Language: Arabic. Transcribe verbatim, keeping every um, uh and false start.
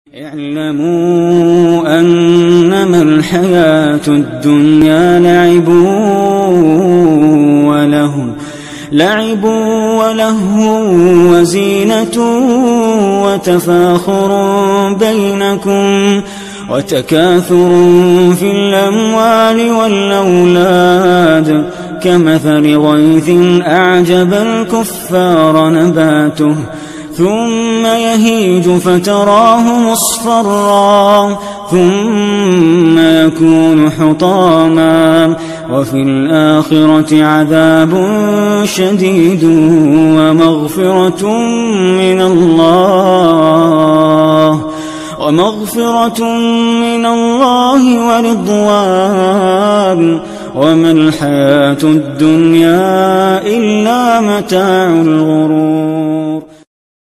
اعلموا أنما الحياة الدنيا لعب وله لعب وله وزينة وتفاخر بينكم وتكاثر في الأموال والأولاد كمثل غيث أعجب الكفار نباته ثم يهيج فتراه مصفرا ثم يكون حطاما وفي الآخرة عذاب شديد ومغفرة من الله ومغفرة من الله ورضوان وما الحياة الدنيا إلا متاع الغرور.